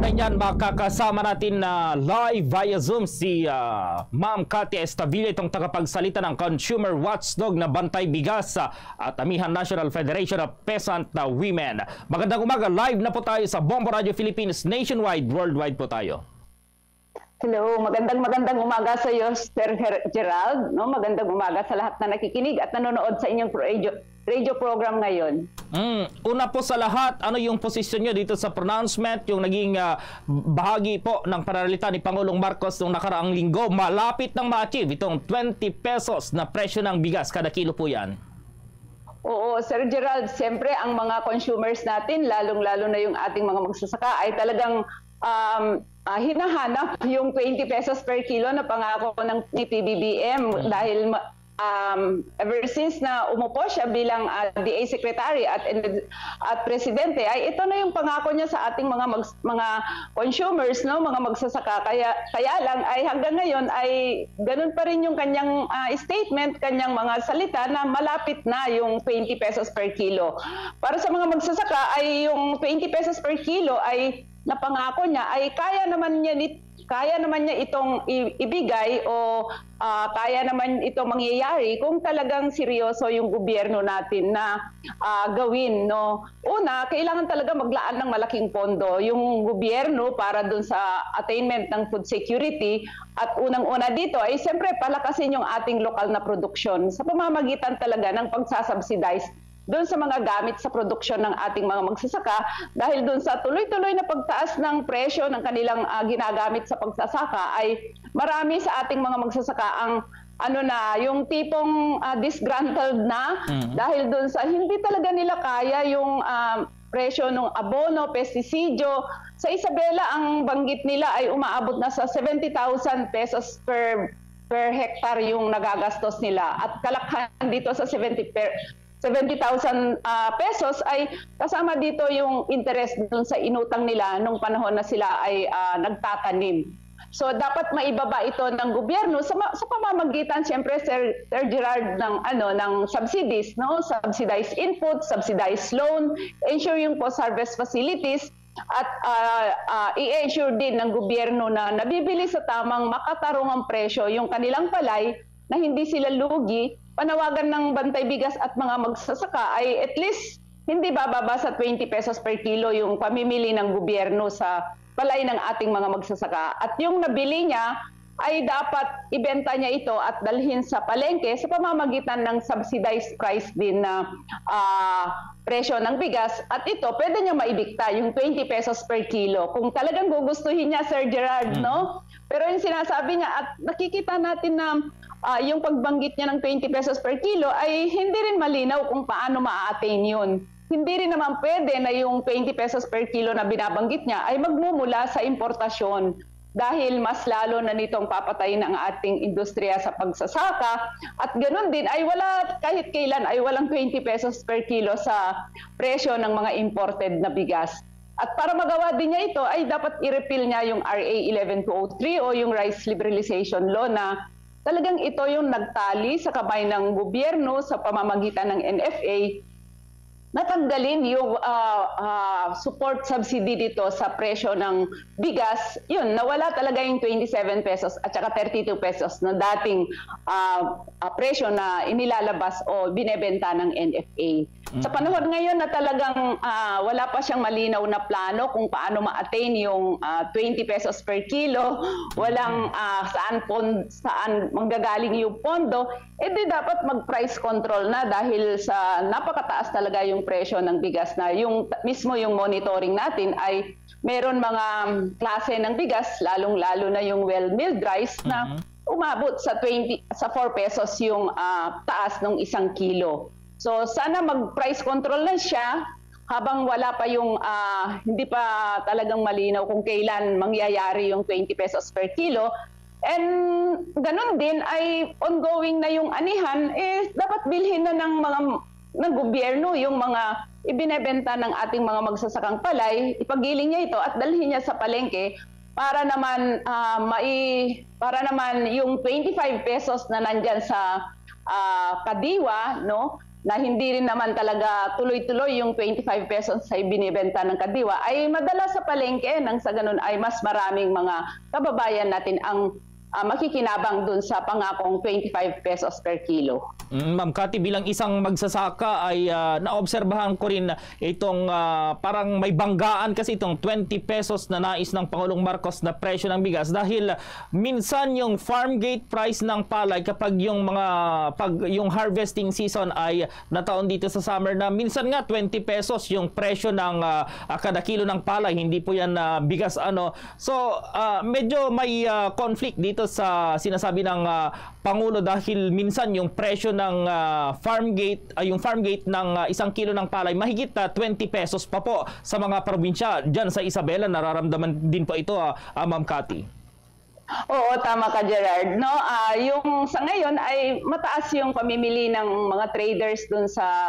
kaugnay niyan, makakasama natin na live via Zoom si Ma'am Katia Estavilla, itong tagapagsalita ng Consumer Watchdog na Bantay Bigas at Amihan National Federation of Peasant Women. Magandang umaga, live na po tayo sa Bombo Radio Philippines nationwide, worldwide po tayo. Hello, magandang umaga sa iyo, Sir Gerald. No, magandang umaga sa lahat na nakikinig at nanonood sa inyong radio program ngayon. Una po sa lahat, ano yung posisyon nyo dito sa pronouncement, yung naging bahagi po ng pananalita ni Pangulong Marcos noong nakaraang linggo? Malapit nang ma-achieve itong 20 pesos na presyo ng bigas kada kilo po yan. Oo, Sir Gerald, siyempre ang mga consumers natin, lalong-lalo na yung ating mga magsasaka, ay talagang hinahanap yung 20 pesos per kilo na pangako ng PBBM dahil ever since na umupo siya bilang DA Secretary at Presidente, ay ito na yung pangako niya sa ating mga consumers, no, mga magsasaka. Kaya lang ay hanggang ngayon ay ganun pa rin yung kanyang statement, kanyang mga salita na malapit na yung 20 pesos per kilo. Para sa mga magsasaka ay yung 20 pesos per kilo ay napangako niya ay kaya naman niya itong ibigay o kaya naman itong mangyayari kung talagang seryoso yung gobyerno natin na gawin, no. Una, kailangan talaga maglaan ng malaking pondo yung gobyerno para dun sa attainment ng food security at unang-una dito ay siyempre palakasin yung ating lokal na produksyon sa pamamagitan talaga ng pagsasubsidize doon sa mga gamit sa produksyon ng ating mga magsasaka dahil doon sa tuloy-tuloy na pagtaas ng presyo ng kanilang ginagamit sa pagsasaka ay marami sa ating mga magsasaka ang yung tipong disgruntled na dahil doon sa hindi talaga nila kaya yung presyo ng abono, pestisidyo. Sa Isabela, ang banggit nila ay umaabot na sa 70,000 pesos per hectare yung nagagastos nila at kalakhan dito sa 70,000 pesos ay kasama dito yung interest dun sa inutang nila nung panahon na sila ay nagtatanim. So dapat maibaba ito ng gobyerno sa pamamagitan siyempre Sir Gerard ng subsidies, no? Subsidized input, subsidized loan, ensure yung post-harvest facilities at i-ensure din ng gobyerno na nabibili sa tamang makatarungang presyo yung kanilang palay na hindi sila lugi. Panawagan ng Bantay Bigas at mga magsasaka ay at least hindi bababa sa 20 pesos per kilo yung pamimili ng gobyerno sa palay ng ating mga magsasaka. At yung nabili niya ay dapat ibenta niya ito at dalhin sa palengke sa pamamagitan ng subsidized price din na presyo ng bigas. At ito, pwede niya maibikta yung 20 pesos per kilo. Kung talagang gugustuhin niya, Sir Gerard, no? Pero yung sinasabi niya at nakikita natin na yung pagbanggit niya ng 20 pesos per kilo ay hindi rin malinaw kung paano ma-attain yun. Hindi rin naman pwede na yung 20 pesos per kilo na binabanggit niya ay magmumula sa importasyon dahil mas lalo na nitong papatayin ang ating industriya sa pagsasaka at ganoon din ay kahit kailan ay walang 20 pesos per kilo sa presyo ng mga imported na bigas. At para magawa din niya ito ay dapat i-repeal niya yung RA 11203 o yung Rice Liberalization Law na talagang ito yung nagtali sa kamay ng gobyerno sa pamamagitan ng NFA natanggalin yung support subsidy dito sa presyo ng bigas. Yun, nawala talaga yung 27 pesos at saka 32 pesos na dating presyo na inilalabas o binebenta ng NFA. Sa panahon ngayon na talagang wala pa siyang malinaw na plano kung paano ma-attain yung 20 pesos per kilo, walang saan manggagaling yung pondo, di dapat mag-price control na dahil sa napakataas talaga yung presyo ng bigas na yung mismo yung monitoring natin ay meron mga klase ng bigas, lalong-lalo na yung well-milled rice na umabot sa 4 pesos yung taas ng 1 kilo. So sana mag-price control na siya habang wala pa yung hindi pa talagang malinaw kung kailan mangyayari yung 20 pesos per kilo. And ganun din ay ongoing na yung anihan, dapat bilhin na ng gobyerno yung mga ibinebenta ng ating mga magsasakang palay, ipagiling niya ito at dalhin niya sa palengke para naman yung 25 pesos na nandyan sa kadiwa, no, na hindi rin naman talaga tuloy-tuloy yung 25 pesos ay binibenta ng kadiwa, ay madala sa palengke nang sa ganun ay mas maraming mga kababayan natin ang makikinabang dun sa pangakong 25 pesos per kilo. Ma'am Cathy, bilang isang magsasaka ay naobserbahan ko rin itong parang may banggaan kasi itong 20 pesos na nais ng Pangulong Marcos na presyo ng bigas dahil minsan yung farm gate price ng palay kapag yung yung harvesting season ay nataon dito sa summer na minsan nga 20 pesos yung presyo ng kada kilo ng palay, hindi po yan bigas ano. So medyo may conflict dito sa sinasabi ng Pangulo dahil minsan yung presyo ng yung farm gate ng isang kilo ng palay mahigit 20 pesos pa po sa mga probinsya. Diyan sa Isabela nararamdaman din po ito, Ma'am Cathy. Oo, tama ka, Gerard. No, yung sa ngayon ay mataas yung pamimili ng mga traders dun sa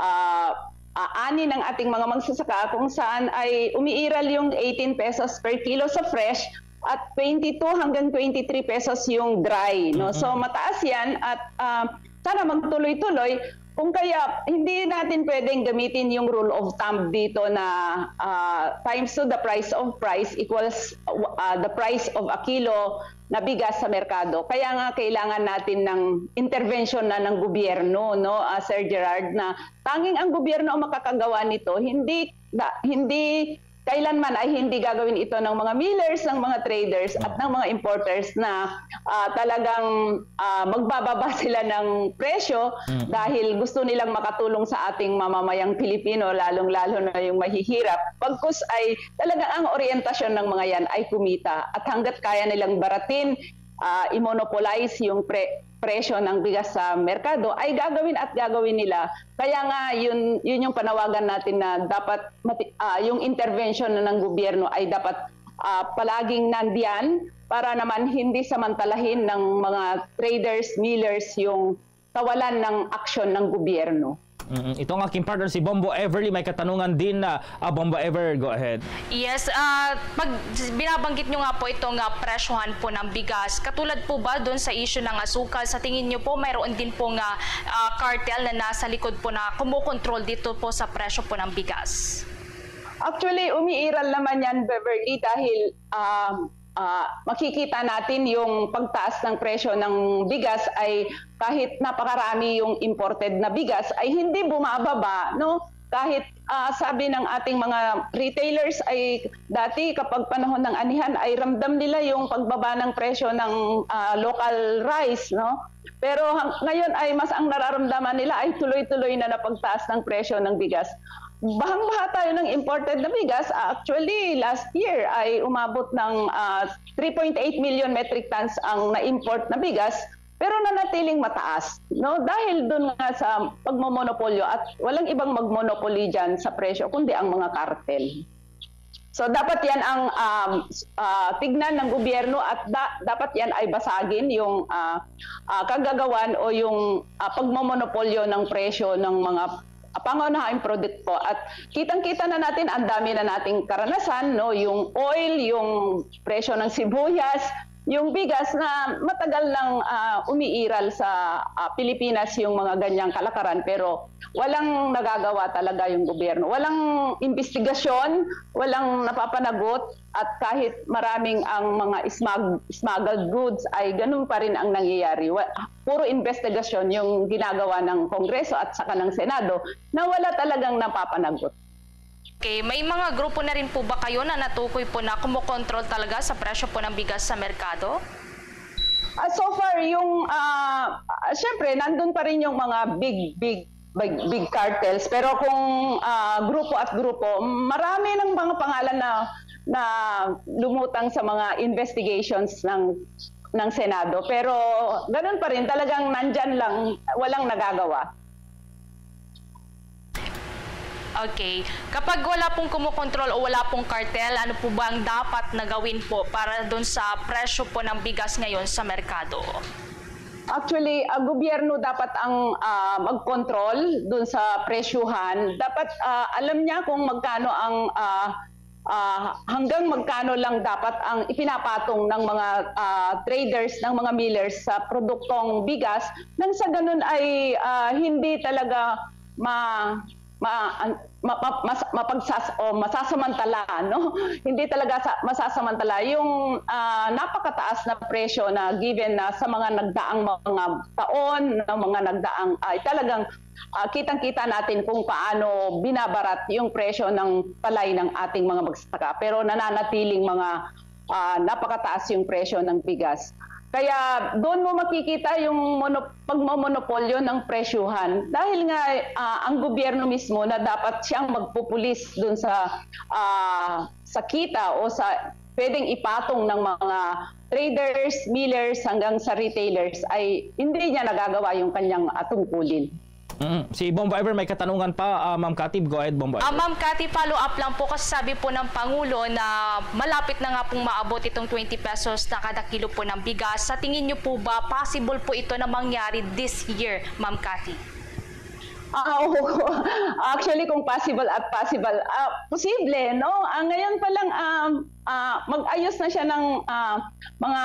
ani ng ating mga magsasaka kung saan ay umiiral yung 18 pesos per kilo sa fresh at 22 hanggang 23 pesos yung dry, no? So mataas 'yan at sana magtuloy-tuloy. Kung kaya hindi natin pwedeng gamitin yung rule of thumb dito na times to the price of price equals the price of a kilo na bigas sa merkado. Kaya nga kailangan natin ng intervention na ng gobyerno, no, Sir Gerard, na tanging ang gobyerno ang makakagawa nito, hindi kailanman ay hindi gagawin ito ng mga millers, ng mga traders at ng mga importers na talagang magbababa sila ng presyo dahil gusto nilang makatulong sa ating mamamayang Pilipino, lalong-lalo na yung mahihirap. Pagkus ay talagang ang orientasyon ng mga yan ay kumita at hanggat kaya nilang baratin, i-monopolize yung presyo ng bigas sa merkado ay gagawin nila. Kaya nga yun yung panawagan natin na dapat yung intervention ng gobyerno ay dapat palaging nandiyan para naman hindi samantalahin ng mga traders, millers yung kawalan ng aksyon ng gobyerno. Ito ang aking partner si Bombo Everly. May katanungan din na Bombo Ever, go ahead. Yes, binabanggit nyo nga po itong presyohan po ng bigas. Katulad po ba doon sa issue ng asukal, sa tingin nyo po mayroon din po nga cartel na nasa likod po na kumukontrol dito po sa presyo po ng bigas? Actually, umiiral naman yan, Beverly, dahil makikita natin yung pagtaas ng presyo ng bigas ay kahit napakarami yung imported na bigas ay hindi bumababa, no? Kahit sabi ng ating mga retailers ay dati kapag panahon ng anihan ay ramdam nila yung pagbaba ng presyo ng local rice, no? Pero ngayon ay mas ang nararamdaman nila ay tuloy-tuloy na napagtaas ng presyo ng bigas. Bahang-baha tayo ng imported na bigas. Actually, last year ay umabot ng 3.8 million metric tons ang na-import na bigas, pero nanatiling mataas, no? Dahil doon nga sa pagmomonopolyo at walang ibang magmonopoly dyan sa presyo, kundi ang mga kartel. So dapat yan ang tignan ng gobyerno at dapat yan ay basagin yung kagagawan o yung pagmomonopolyo ng presyo ng mga pangunahing produkto at kitang-kita na natin ang dami na nating karanasan, no, yung oil, yung presyo ng sibuyas, yung bigas na matagal nang umiiral sa Pilipinas yung mga ganyang kalakaran pero walang nagagawa talaga yung gobyerno. Walang investigasyon, walang napapanagot at kahit maraming ang mga smuggled goods ay ganun pa rin ang nangyayari. Puro investigasyon yung ginagawa ng Kongreso at saka ng Senado na wala talagang napapanagot. Okay, may mga grupo na rin po ba kayo na natukoy po na kumokontrol talaga sa presyo po ng bigas sa merkado? So far, yung syempre nandun pa rin yung mga big cartels, pero kung grupo at grupo, marami ng mga pangalan na lumutang sa mga investigations ng Senado, pero ganun pa rin, talagang nandyan lang, walang nagagawa. Okay. Kapag wala pong kumukontrol o wala pong cartel, ano po ba ang dapat na gawin po para doon sa presyo po ng bigas ngayon sa merkado? Actually, ang gobyerno dapat ang mag-control doon sa presyuhan. Dapat alam niya kung magkano ang hanggang magkano lang dapat ang ipinapatong ng mga traders, ng mga millers sa produktong bigas, nang sa ganun ay hindi talaga masasamantala, no? Hindi talaga masasamantala yung napakataas na presyo na given na sa mga nagdaang mga taon, ng mga nagdaang talagang kitang-kita natin kung paano binabarat yung presyo ng palay ng ating mga magsasaka, pero nananatiling mga napakataas yung presyo ng bigas. Kaya doon mo makikita yung pagmomonopolyo ng presyuhan. Dahil nga ang gobyerno mismo na dapat siyang magpupulis doon sa kita o sa pwedeng ipatong ng mga traders, millers hanggang sa retailers ay hindi niya nagagawa yung kanyang tungkulin. Si Bombo Iver may katanungan pa, Ma'am Cathy. Go ahead, Bombo Iver. Ma'am Cathy, follow up lang po kasi sabi po ng Pangulo na malapit na nga pong maabot itong 20 pesos na kada kilo po ng bigas. Sa tingin niyo po ba possible po ito na mangyari this year, Ma'am Cathy? Actually, kung possible at possible, posible, no? Ngayon pa lang mag-ayos na siya ng mga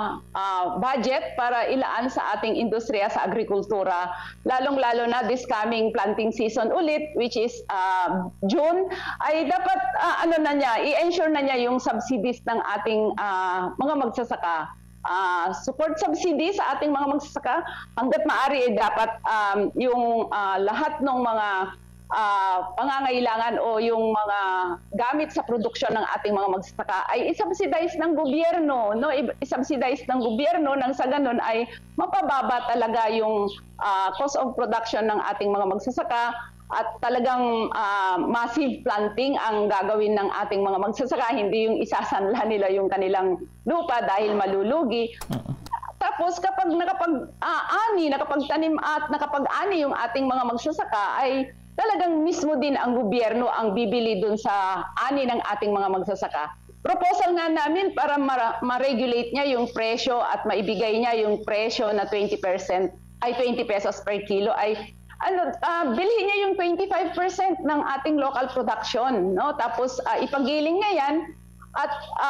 budget para ilaan sa ating industriya sa agrikultura, lalong-lalo na this coming planting season ulit, which is June, ay dapat i-ensure na niya yung subsidies ng ating mga magsasaka. Support subsidy sa ating mga magsasaka hangga't maaari dapat yung lahat ng mga pangangailangan o yung mga gamit sa produksyon ng ating mga magsasaka ay i-subsidize ng gobyerno, no? I-subsidize ng gobyerno nang sa ganun ay mapababa talaga yung cost of production ng ating mga magsasaka at talagang massive planting ang gagawin ng ating mga magsasaka, hindi yung isasanla nila yung kanilang lupa dahil malulugi. Tapos kapag nakapagtanim at nakapag-ani yung ating mga magsasaka ay talagang mismo din ang gobyerno ang bibili dun sa ani ng ating mga magsasaka. Proposal nga namin para ma-regulate niya yung presyo at maibigay niya yung presyo na 20 pesos per kilo ay bilhin niya yung 25% ng ating local production, no? Tapos ipagiling niya yan at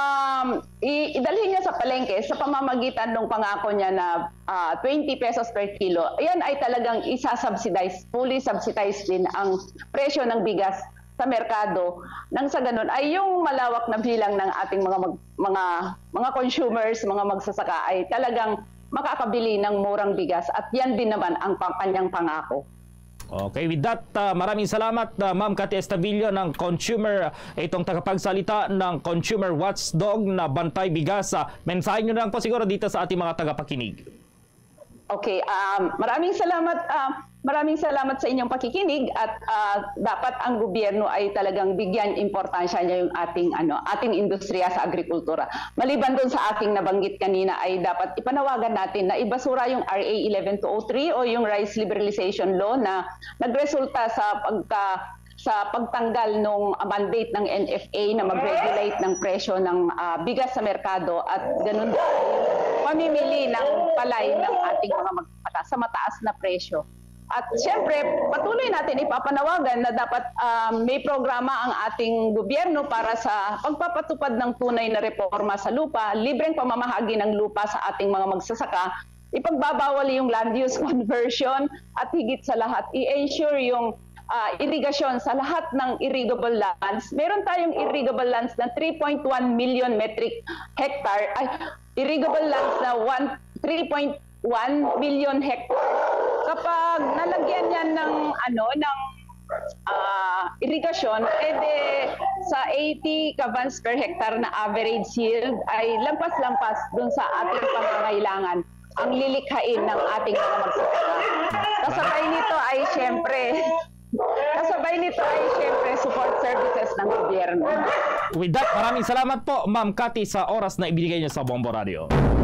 idalhin niya sa palengke sa pamamagitan ng pangako niya na 20 pesos per kilo. Ayan ay talagang isa-subsidize, fully subsidized din ang presyo ng bigas sa merkado. Nang sa ganun ay yung malawak na bilang ng ating mga consumers, mga magsasaka ay talagang makakabili ng murang bigas at yan din naman ang kanyang pangako. Okay, with that, maraming salamat Ma'am Cathy Estavillo ng Consumer, itong tagapagsalita ng Consumer Watchdog na Bantay Bigas. Mensahe nyo na lang po siguro dito sa ating mga tagapakinig. Okay, maraming salamat sa inyong pakikinig at dapat ang gobyerno ay talagang bigyan importansya niya yung ating industriya sa agrikultura. Maliban doon sa aking nabanggit kanina ay dapat ipanawagan natin na ibasura yung RA 11203 o yung Rice Liberalization Law na nagresulta sa pagtanggal ng mandate ng NFA na mag-regulate ng presyo ng bigas sa merkado at ganun din pamimili ng palay ng ating mga magsasaka sa mataas na presyo. At siyempre, patuloy natin ipapanawagan na dapat may programa ang ating gobyerno para sa pagpapatupad ng tunay na reforma sa lupa, libreng pamamahagi ng lupa sa ating mga magsasaka, ipagbabawal yung land use conversion at higit sa lahat, i-ensure yung irigasyon sa lahat ng irrigable lands. Meron tayong irrigable lands na 3.1 million metric hectare, irrigable lands na 3.1 million hectare. Kapag nalagyan yan ng irigasyon, sa 80 kavans per hectare na average yield ay lampas-lampas dun sa ating pangangailangan ang lilikhain ng ating mga magsasaka. Kasabay nito ay siyempre support services ng gobyerno. With that, maraming salamat po Ma'am Cathy sa oras na ibigay niyo sa Bombo Radio.